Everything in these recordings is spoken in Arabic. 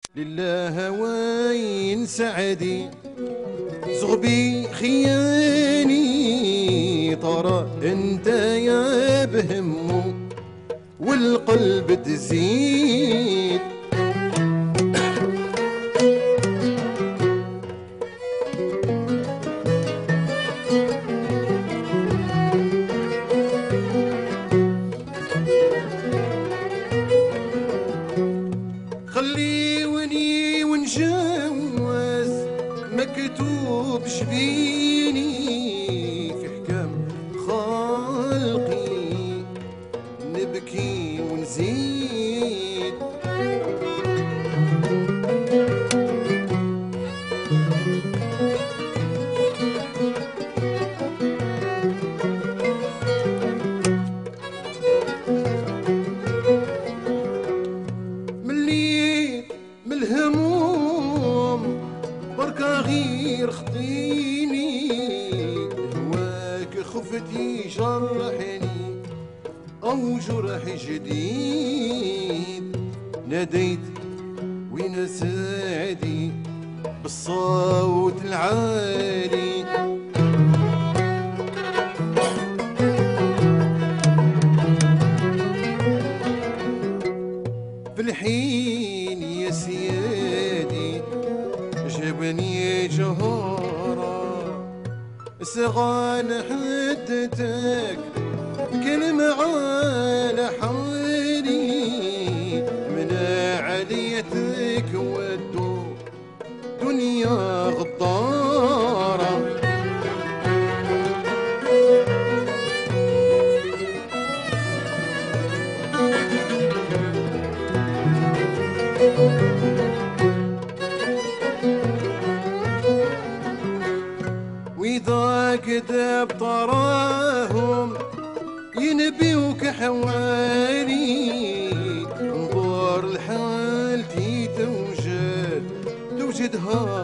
لله وين سعدي زغبي خياني ترى انت يا بهمو والقلب تزيد خليوني ونجوز مكتوب جبيني في حكام خلقي نبكي ونزيد الهموم بركة غير خطيني هواك خفتي جرحني أو جرح جديد ناديت وين سعدي بالصوت العالي في الحين يا سيادي جابني جهارة سغان حدتك كلمة على حالي من عليتك ودو دنيا غدارة وإذا كذب طراهم ينبيوك حوالي انظر لحالتي توجدها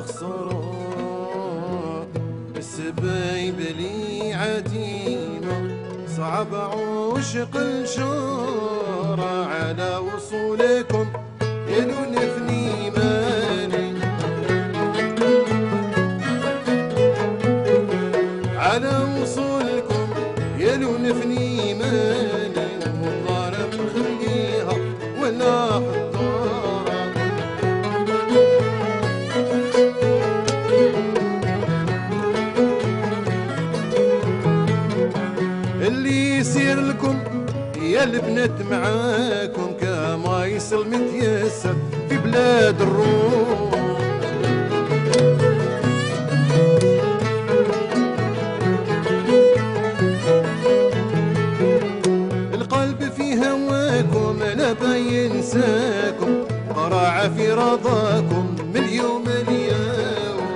خسارة السبايب لي عديمة صعب عشق الجارة على وصولكم يلونفني مالي على وصولكم يلونفني مالي والله مخليها ولا حضارة اللي يصير لكم يا البنت معاكم كما يصل متيسر في بلاد الروم القلب في هواكم لا بينساكم قراعة في رضاكم من اليوم اليوم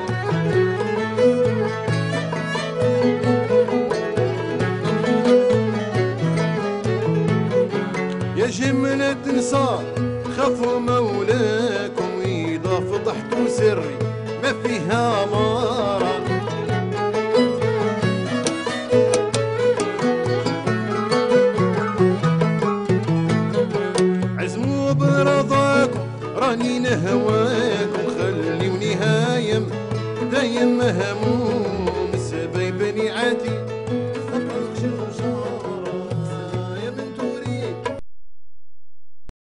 يا جملة نساء خافوا مولاكم وإذا فضحتوا سري ما فيها مرة عزموا برضاكم راني نهواكم خليوني هايم دايم هموم سبايبني عادي